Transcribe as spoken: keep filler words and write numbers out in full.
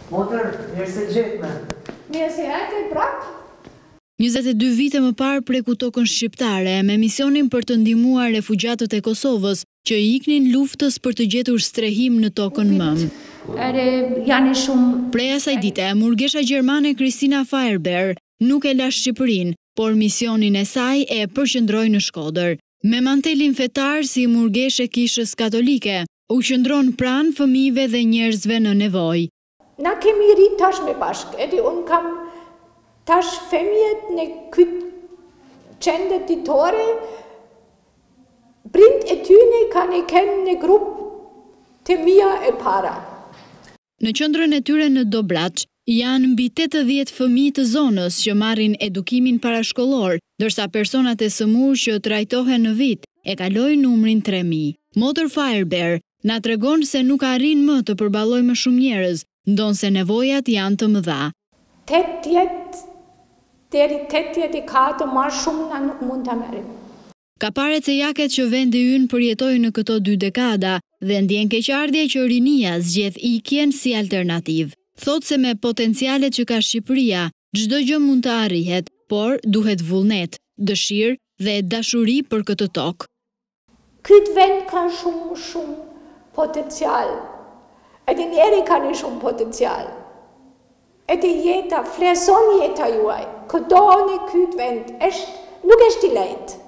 Motër, mirë se gjetme. Mirë se ate prap. njëzet e dy vite më parë preku tokën shqiptare me misionin për të ndihmuar refugjatët e Kosovës që iknin luftës për të gjetur strehim në tokën mëm. Edhe janë shumë. Prej asaj dite, murgesha gjermane Kristina Faerber nuk e la Shqipërinë, por misionin e saj e përqendroi në Shkodër. Me mantelin fetar si murgeshe kishës katolike, u qëndron pranë fëmijëve dhe njerëzve në nevojë. Na kemi rrit tash me bashkë, edhe unë kam tash fëmijët në këtë qendet ditore, prind e tyne kanë e kenë në grupë të mia e para. Në qendrën e tyre në Dobraç janë mbi tetëdhjetë fëmijë të zonës që marrin edukimin parashkollor, ndërsa personat e sëmur që trajtohen në vit e kalojnë numrin tre mijë. Motër Faerber na tregon se nuk arrin më të përballojë më shumë njerëz, ndonse nevojat janë të mëdha. tetëdhjetë deri tetëdhjetë e katër më shumë na nuk mund ta merrim. Ka pare cejaket që vendi ynë përjetoi në këto dy dekada dhe ndjen keqardhje që rinia zgjedh ikjen si alternativë. Thot se me potencialet që ka Shqipëria, çdo gjë mund të arrihet, por duhet vullnet, dëshirë dhe dashuri për këtë tokë. Këtë vend ka shumë, shumë potencial. Edhe njeri ka një shumë potencial. Edhe jeta, fleson jeta juaj. Këdo në këtë vend, është, nuk është i lehtë.